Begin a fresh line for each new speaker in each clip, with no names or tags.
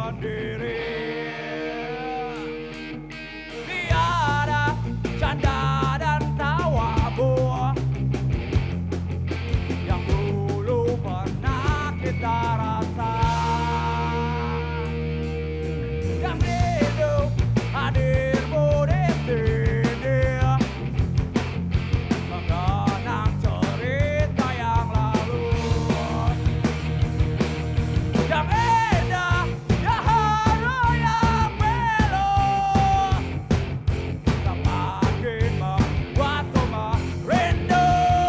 sendiri. Tiada canda dan tawamu yang dulu pernah kita rasa. Yang rindu hadirmu di sini, mengenang cerita yang lalu. Yang indah, yang haru, yang melo, semakin membuatku merindu.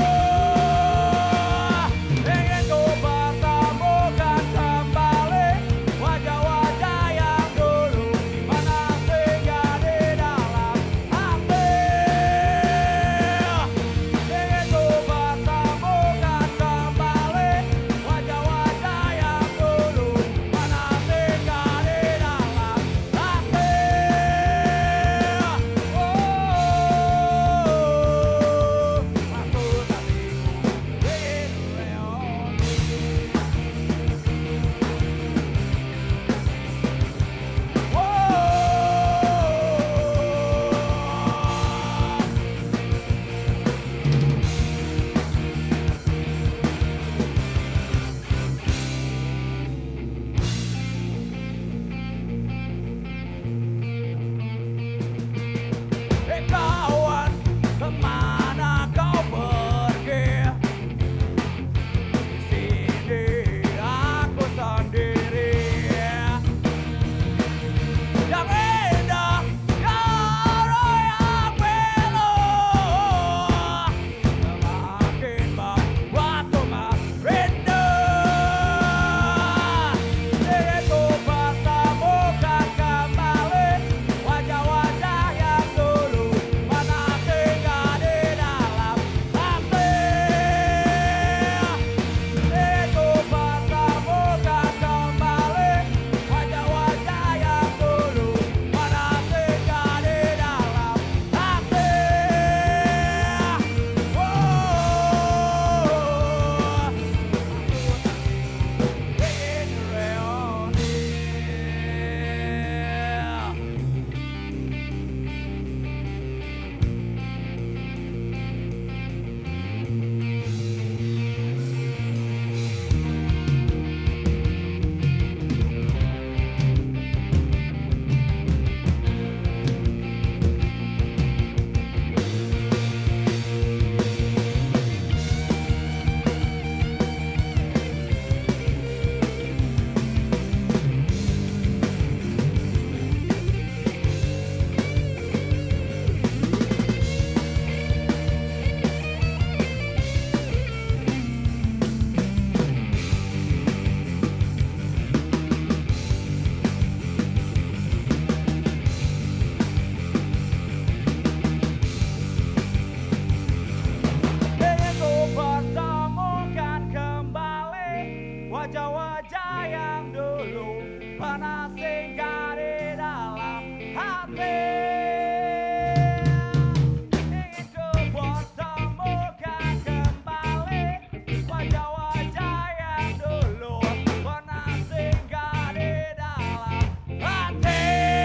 Ingin ku pertemukan kembali wajah-wajah yang dulu pernah singgah di dalam hati. Ingin ku pertemukan kembali wajah-wajah yang dulu pernah singgah di dalam hati. Maksud hatiku ingin kawan, kemana kau pergi? Di sini aku sendiri. Yang indah, yang haru, yang melo, semakin membuatku merindu. Ingin ku pertemukan kembali wajah-wajah yang dulu pernah singgah di dalam hati. Ingin ku pertemukan kembali wajah-wajah yang dulu pernah singgah di dalam hati. Ingin reuni. Ingin ku pertemukan kembali wajah-wajah yang dulu pernah singgah di dalam hati. Ingin ku pertemukan kembali wajah-wajah yang dulu pernah singgah di dalam hati.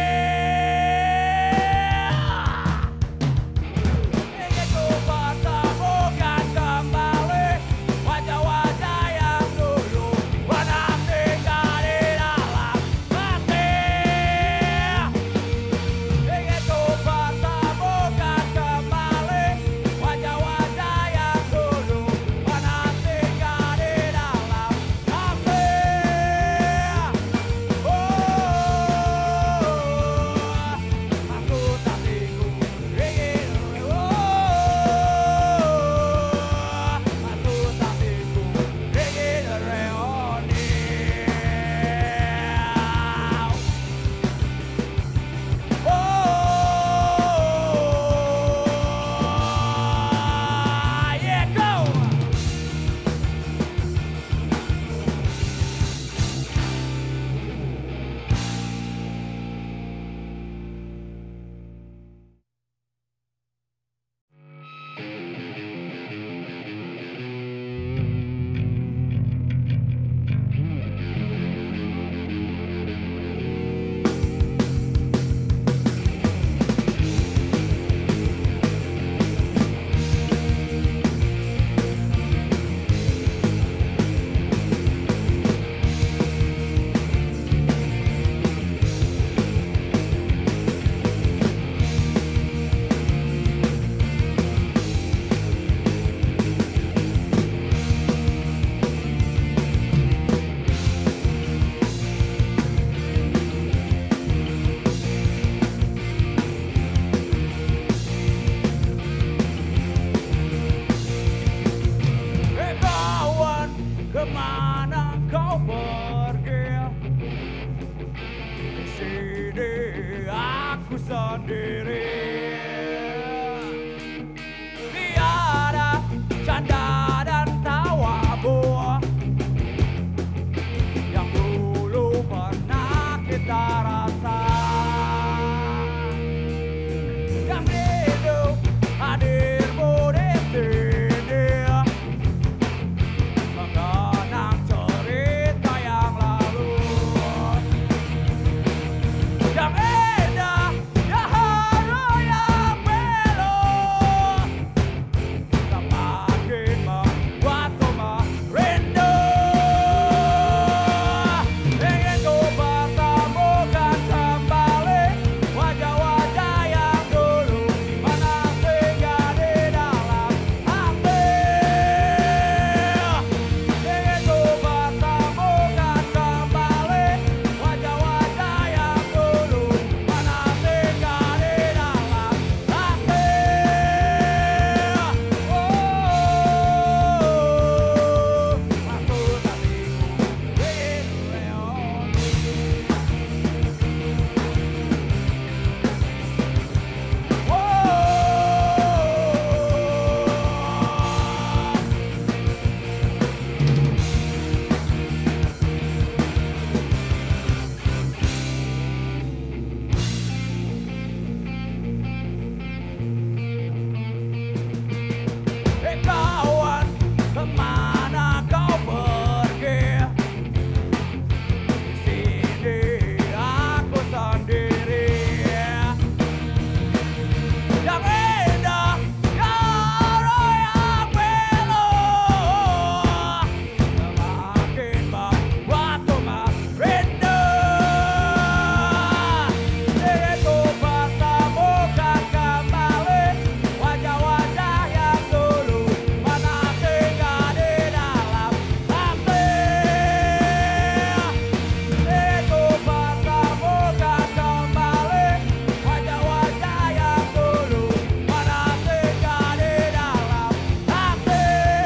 Ingin ku pertemukan kembali wajah-wajah yang dulu pernah singgah di dalam hati. sendiri. Tiada canda dan tawamu yang dulu pernah kita rasa. Yang rindu hadirmu di sini, mengenang cerita yang lalu. Yang indah, yang haru, yang melo, semakin membuatku merindu. Ingin ku pertemukan kembali wajah-wajah yang dulu pernah singgah di dalam hati. Ingin ku pertemukan kembali wajah-wajah yang dulu pernah singgah di dalam hati. Maksud hatiku ingin kawan, kemana kau pergi? Di sini aku sendiri. Yang indah, yang haru, yang melo, semakin membuatku merindu. Ingin ku pertemukan kembali wajah-wajah yang dulu pernah singgah di dalam hati. Ingin ku pertemukan kembali wajah-wajah yang dulu pernah singgah di dalam hati.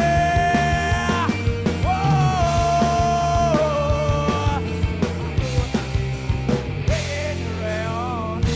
Ingin reuni.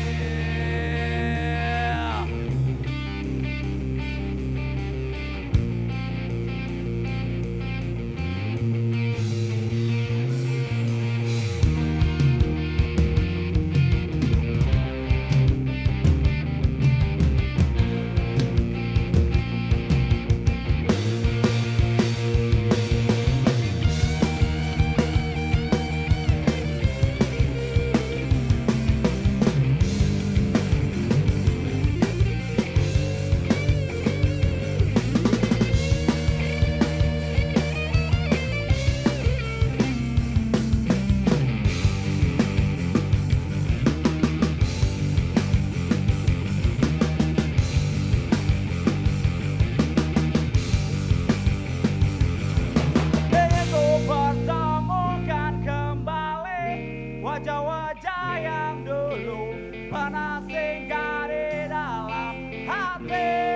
Ingin ku pertemukan kembali wajah-wajah yang dulu pernah singgah di dalam hati.